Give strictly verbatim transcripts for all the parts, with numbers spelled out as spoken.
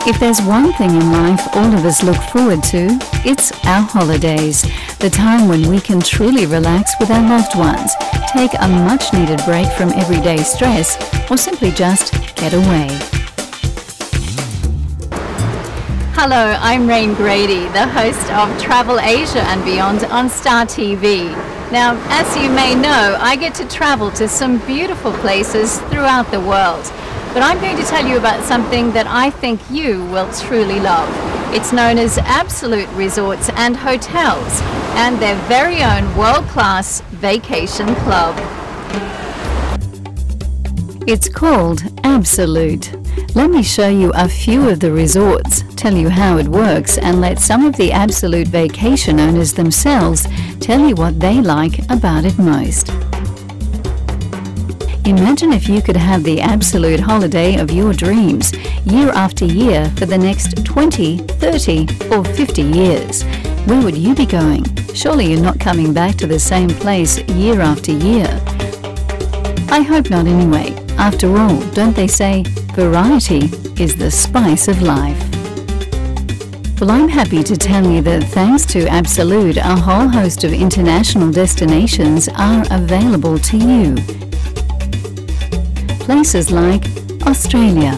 If there's one thing in life all of us look forward to, it's our holidays, the time when we can truly relax with our loved ones, take a much-needed break from everyday stress, or simply just get away. Hello, I'm Rain Grady, the host of Travel Asia and Beyond on Star T V. Now, as you may know, I get to travel to some beautiful places throughout the world. But I'm going to tell you about something that I think you will truly love. It's known as Absolute Resorts and Hotels, and their very own world-class vacation club. It's called Absolute. Let me show you a few of the resorts, tell you how it works, and let some of the Absolute vacation owners themselves tell you what they like about it most. Imagine if you could have the absolute holiday of your dreams, year after year for the next twenty, thirty or fifty years. Where would you be going? Surely you're not coming back to the same place year after year. I hope not anyway. After all, don't they say, variety is the spice of life? Well, I'm happy to tell you that thanks to Absolute, a whole host of international destinations are available to you. Places like Australia,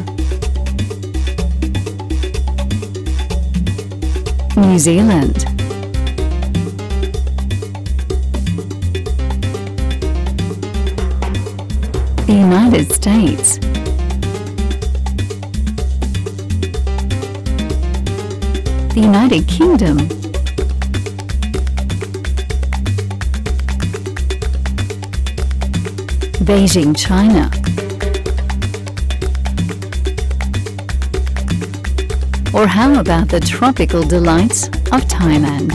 New Zealand, the United States, the United Kingdom, Beijing, China, or how about the tropical delights of Thailand?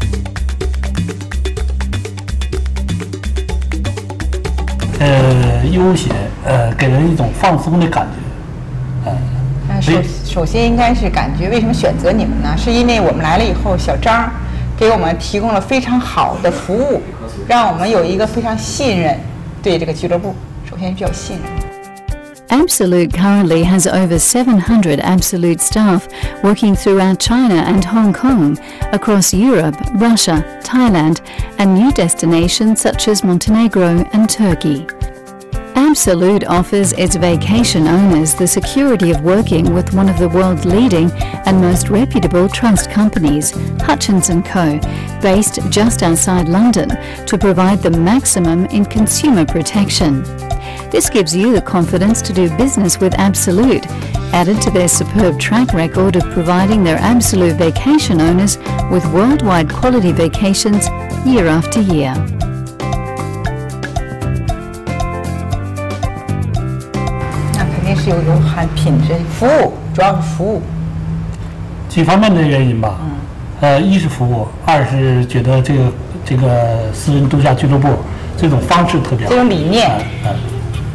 呃，悠闲，呃，给人一种放松的感觉，嗯。 呃，首首先应该是感觉，为什么选择你们呢？是因为我们来了以后，小张给我们提供了非常好的服务，让我们有一个非常信任对这个俱乐部。首先比较信任。 Absolute currently has over seven hundred Absolute staff working throughout China and Hong Kong, across Europe, Russia, Thailand, and new destinations such as Montenegro and Turkey. Absolute offers its vacation owners the security of working with one of the world's leading and most reputable trust companies, Hutchins and Co, based just outside London, to provide the maximum in consumer protection. This gives you the confidence to do business with Absolute, added to their superb track record of providing their Absolute vacation owners with worldwide quality vacations year after year. 那肯定是有有很品质服务，主要是服务。 几方面的原因吧，嗯，呃，一是服务，二是觉得这个这个私人度假俱乐部这种方式特别好， 这种理念， 嗯。嗯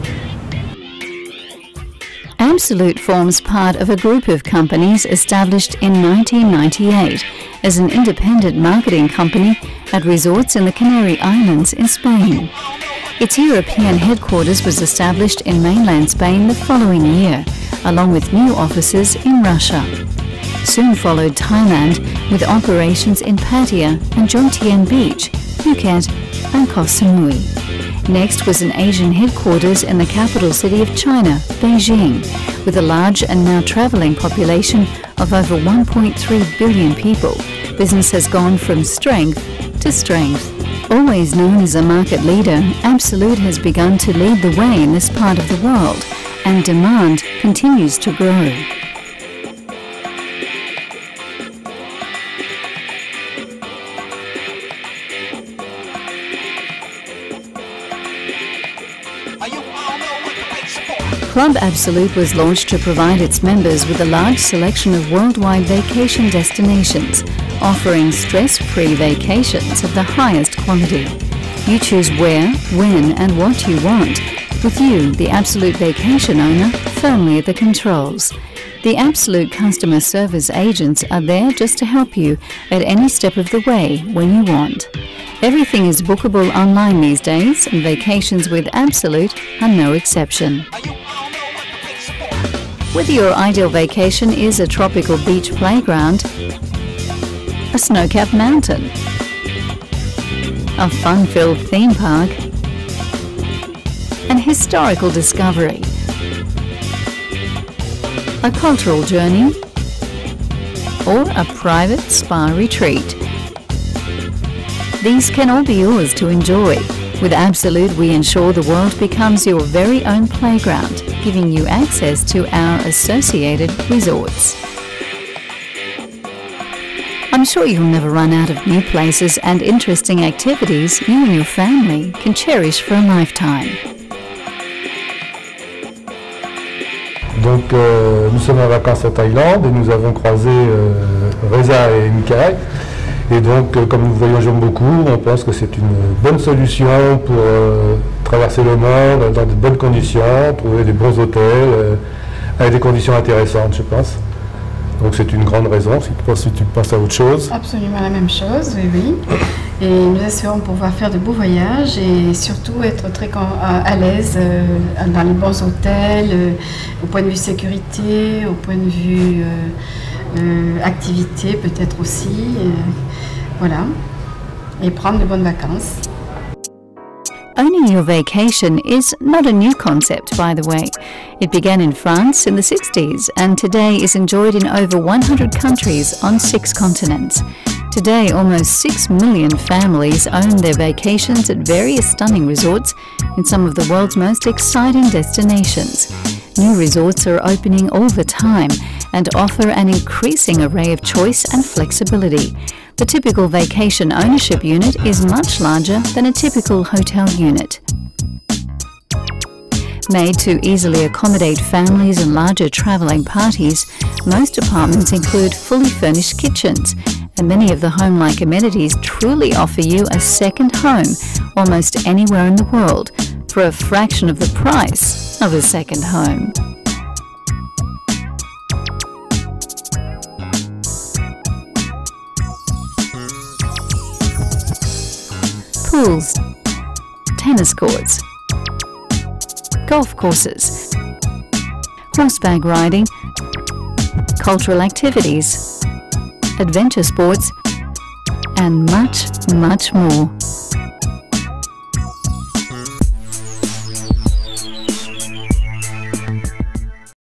Absolute forms part of a group of companies established in nineteen ninety-eight as an independent marketing company at resorts in the Canary Islands in Spain. Its European headquarters was established in mainland Spain the following year, along with new offices in Russia. Soon followed Thailand, with operations in Pattaya and Jomtien Beach, Phuket and Koh Samui. Next was an Asian headquarters in the capital city of China, Beijing, with a large and now travelling population of over one point three billion people. Business has gone from strength to strength. Always known as a market leader, Absolute has begun to lead the way in this part of the world, and demand continues to grow. Club Absolute was launched to provide its members with a large selection of worldwide vacation destinations, offering stress-free vacations of the highest quality. You choose where, when and what you want, with you, the Absolute vacation owner, firmly at the controls. The Absolute customer service agents are there just to help you at any step of the way when you want. Everything is bookable online these days, and vacations with Absolute are no exception. Whether your ideal vacation is a tropical beach playground, a snow-capped mountain, a fun-filled theme park, an historical discovery, a cultural journey, or a private spa retreat. These can all be yours to enjoy. With Absolute, we ensure the world becomes your very own playground, giving you access to our associated resorts. I'm sure you'll never run out of new places and interesting activities you and your family can cherish for a lifetime. Donc euh, nous sommes en vacances à Thaïlande et nous avons croisé euh, Reza et Mikael. Et donc, euh, comme nous voyageons beaucoup, on pense que c'est une bonne solution pour euh, traverser le monde dans de bonnes conditions, trouver des bons hôtels, euh, avec des conditions intéressantes, je pense. Donc c'est une grande raison, si tu, si tu penses à autre chose. Absolument la même chose, oui, oui. Et nous espérons pouvoir faire de beaux voyages et surtout être très à l'aise euh, dans les bons hôtels, euh, au point de vue sécurité, au point de vue euh, euh, activité peut-être aussi. Euh, voilà. Et prendre de bonnes vacances. Owning your vacation is not a new concept, by the way. It began in France in the sixties and today is enjoyed in over one hundred countries on six continents. Today, almost six million families own their vacations at various stunning resorts in some of the world's most exciting destinations. New resorts are opening all the time and offer an increasing array of choice and flexibility. The typical vacation ownership unit is much larger than a typical hotel unit. Made to easily accommodate families and larger travelling parties, most apartments include fully furnished kitchens, and many of the home-like amenities truly offer you a second home almost anywhere in the world for a fraction of the price of a second home. Pools, tennis courts, golf courses, horseback riding, cultural activities, adventure sports, and much, much more.